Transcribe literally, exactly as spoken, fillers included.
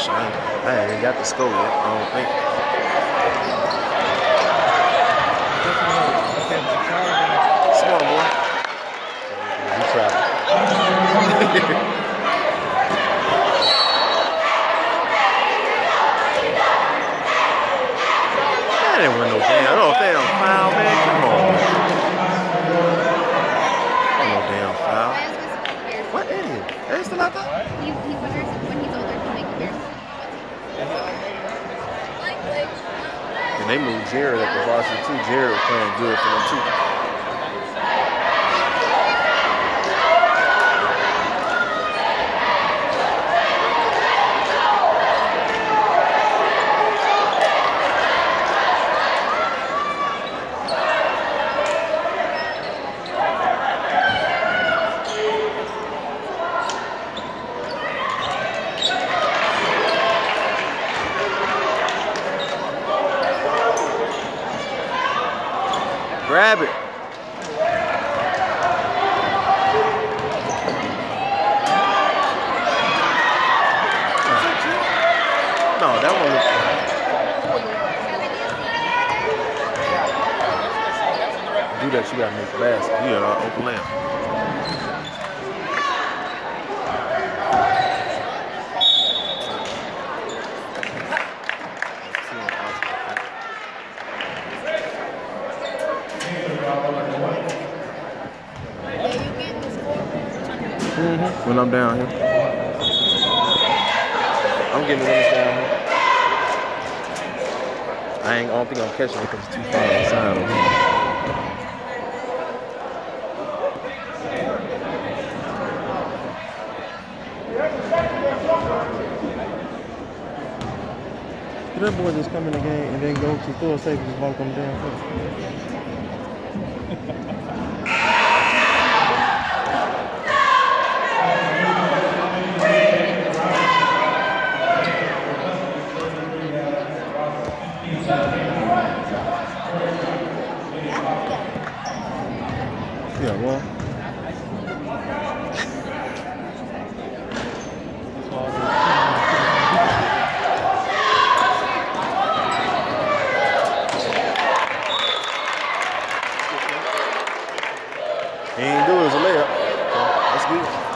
possession. I ain't, I ain't got the score yet. I don't think. Small boy. He traveled. I didn't win no damn. I don't know if they don't foul, man. Come on. No damn foul. What idiot? They still out there? He, he wonders when he's older to make a beer. And they moved Jared at the varsity too. Jared was playing good for them too. Grab it. No, that one looks do that, you gotta make the basket. You gotta open layup. Mm-hmm. When I'm down here, I'm getting the winners down here. I ain't. I don't think I'm catching it because it's too far inside of me. Did that boy just come in the game and then go to the store safe and just walk on the damn foot? Yeah, well. He ain't do it as a layup. So that's good.